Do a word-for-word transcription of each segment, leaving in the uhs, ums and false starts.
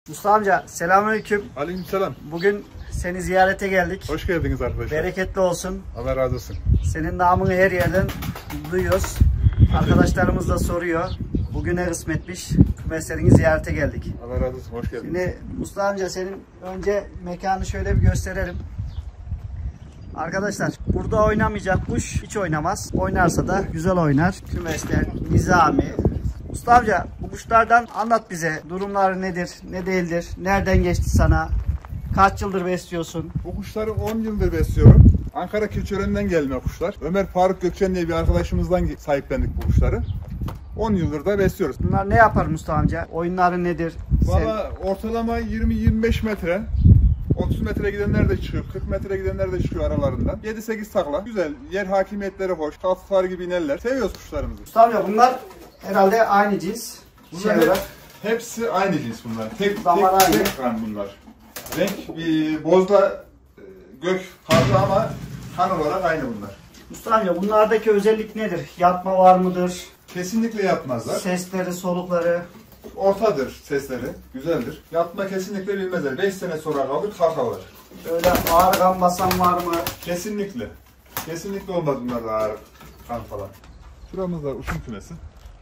Mustafa amca selamünaleyküm. Aleykümselam. Bugün seni ziyarete geldik. Hoş geldiniz arkadaşlar. Bereketli olsun. Allah razı olsun. Senin namını her yerden duyuyoruz. Arkadaşlarımız da soruyor. Bugüne kısmetmiş. Kümeslerini ziyarete geldik. Allah razı olsun. Hoş geldiniz. Şimdi Mustafa amca senin önce mekanı şöyle bir gösterelim. Arkadaşlar burada oynamayacak kuş hiç oynamaz. Oynarsa da güzel oynar. Kümesler, nizami. Mustafa amca bu kuşlardan anlat bize. Durumları nedir, ne değildir, nereden geçti sana, kaç yıldır besliyorsun? Bu kuşları on yıldır besliyorum. Ankara Keçiören'den gelme kuşlar. Ömer Faruk Gökçen diye bir arkadaşımızdan sahiplendik bu kuşları. on yıldır da besliyoruz. Bunlar ne yapar Mustafa amca? Oyunları nedir? Valla ortalama yirmi yirmi beş metre. otuz metre gidenler de çıkıyor, kırk metre gidenler de çıkıyor aralarından. yedi sekiz takla. Güzel, yer hakimiyetleri hoş, kalktıkları gibi inerler. Seviyoruz kuşlarımızı. Mustafa amca bunlar herhalde aynı cins. Bunlar Şey hep, hepsi aynı cins bunlar. Tek Zaman tek, aynı. tek kan bunlar. Renk bir bozda e, gök farklı ama kan olarak aynı bunlar. Mustafa amca bunlardaki özellik nedir? Yatma var mıdır? Kesinlikle yatmazlar. Sesleri, solukları. Ortadır sesleri, güzeldir. Yatma kesinlikle bilmezler. beş sene sonra kalır, kalkarlar. Böyle ağır kan basan var mı? Kesinlikle. Kesinlikle olmaz bunlarda ağır kan falan. Şuramızda uçum kümesi.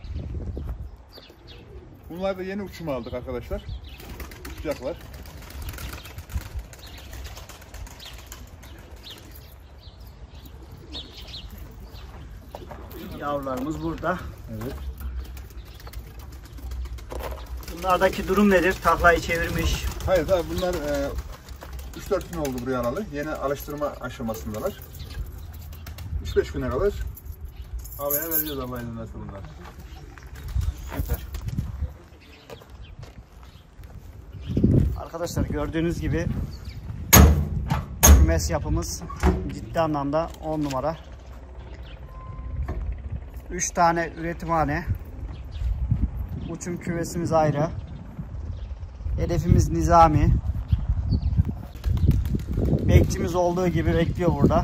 Bunlar da yeni uçum aldık arkadaşlar. Uçacaklar. Yavrularımız burada. Evet. Bunlardaki durum nedir? Taklayı çevirmiş. Hayır tabi bunlar e, üç dört gün oldu buraya alalı. Yeni alıştırma aşamasındalar. üç beş güne kalır. Havaya vereceğiz Allah'ın izniyle bunlar. Süper. Arkadaşlar gördüğünüz gibi kümes yapımız ciddi anlamda on numara. üç tane üretimhane. Uçum kümesimiz ayrı. Hedefimiz nizami. Bekçimiz olduğu gibi bekliyor burada.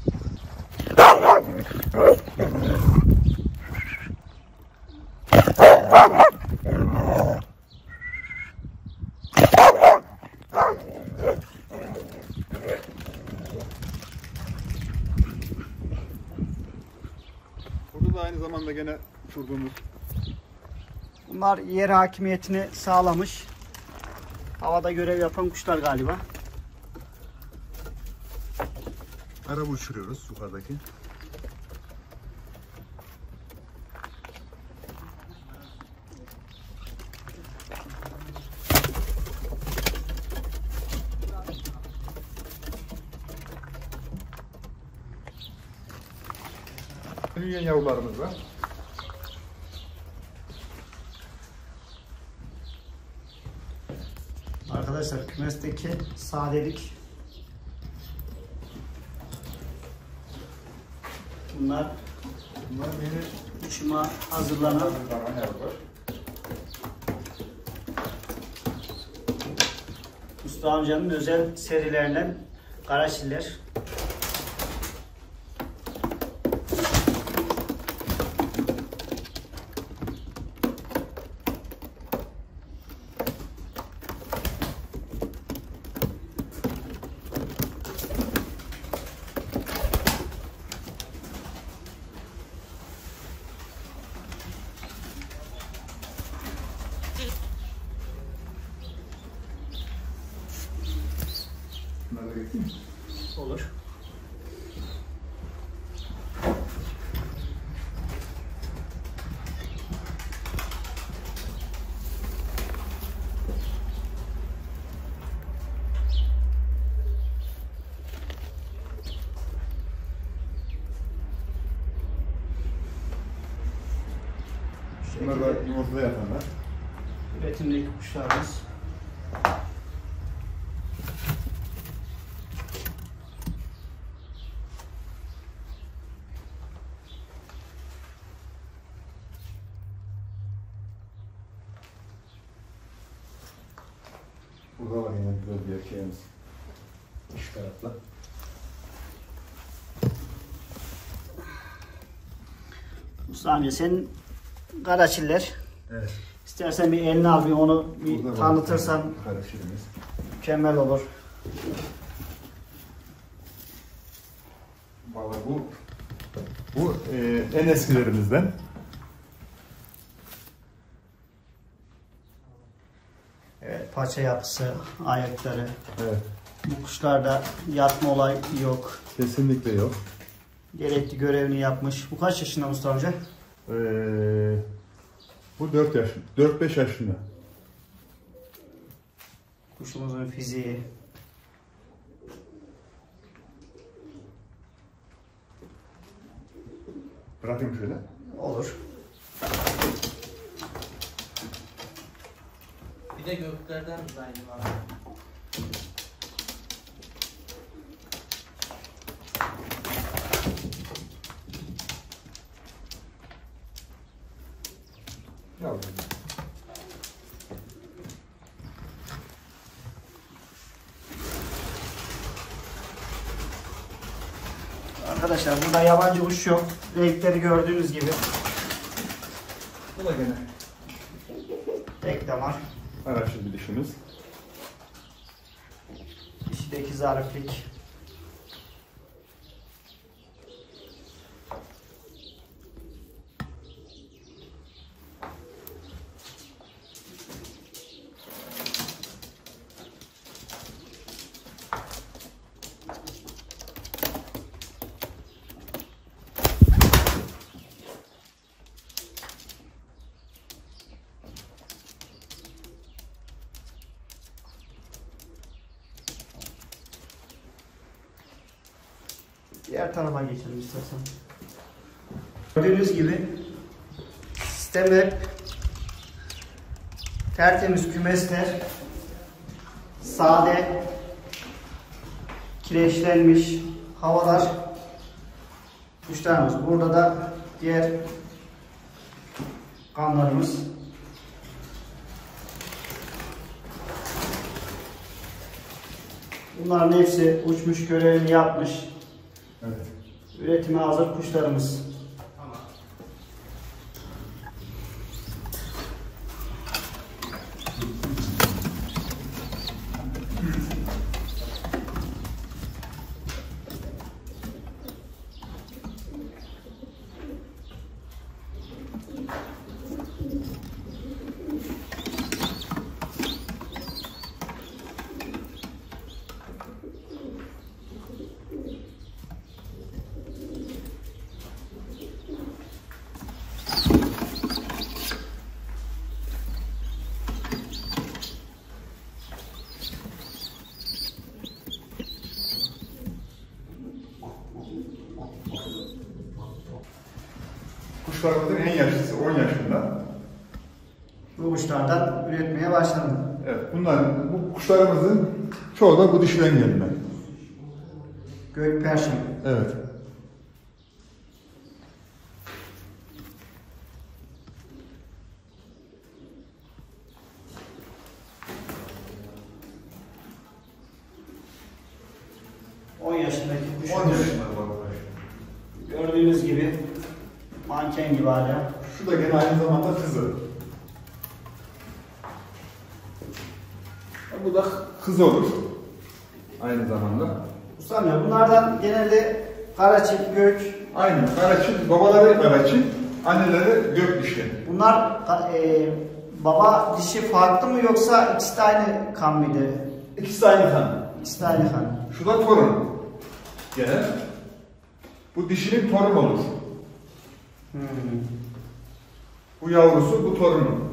Burada da aynı zamanda gene uçurduğumuz. Bunlar yer hakimiyetini sağlamış. Havada görev yapan kuşlar galiba. Araba uçuruyoruz yukarıdaki. Büyüyen yavrularımız var. Arkadaşlar kümesteki sadelik. Bunlar Bunlar yeni uçuma hazırlanan hazırlanan yavrular. Mustafa amcanın özel serilerinden Karaçiller. Bunları da getireyim mi? Olur. Bunlar da yumurtada yatanlar. Üretimdeki kuşlarımız. Burada var yine güzel bir erkeğimiz. Üç taraflı. Mustafa amca senin Karaçiller Evet. İstersen bir elini al, bir onu bir Burada tanıtırsan kardeşlerimiz. mükemmel olur. Vallahi bu bu e, en eskilerimizden. Evet, paça yapısı, ayakları. Evet. Bu kuşlarda yatma olayı yok. Kesinlikle yok. Gerekli görevini yapmış. Bu kaç yaşında Mustafa amca? Ee, bu dört yaş, dört beş yaşında. Kuşumuzun fiziği. Bırakayım şöyle. Olur. Bir de göklerden uzaylı var. Yavrum. Arkadaşlar burada yabancı kuş yok. Renkleri gördüğünüz gibi. Bu da gene Tek damar. araçlı bir dişimiz. Dişideki zariflik. Diğer tarafa geçelim istersen. Gördüğünüz gibi sistem hep tertemiz kümesler, sade, kireçlenmiş havalar kuşlarımız. Burada da diğer kanlarımız. Bunların hepsi uçmuş, görevini yapmış. Evet. Üretime hazır kuşlarımız. Tamam. Kuşlarımızın en yaşlısı on yaşında. Bu kuşlardan üretmeye başladım. Evet, bunlar, bu kuşlarımızın çoğu da bu dişiden gelme. Gökperşem. Evet. on yaşındaki on kuşumuz. yaşında bu arkadaş. Gördüğünüz gibi manken gibi hala. Şu da gene aynı zamanda kızı. Bu da kız olur. Aynı zamanda. Ustam bunlardan genelde karaçip, gök. Aynı. Karaçil, babaları karaçil, anneleri gök dişi. Bunlar e, baba dişi farklı mı yoksa ikisi de aynı kan mıydı? İkisi de aynı kan. İkisi de aynı kan. Şu da torun. Gene. Bu dişinin torun olur. Hmm. Bu yavrusu, bu torunu.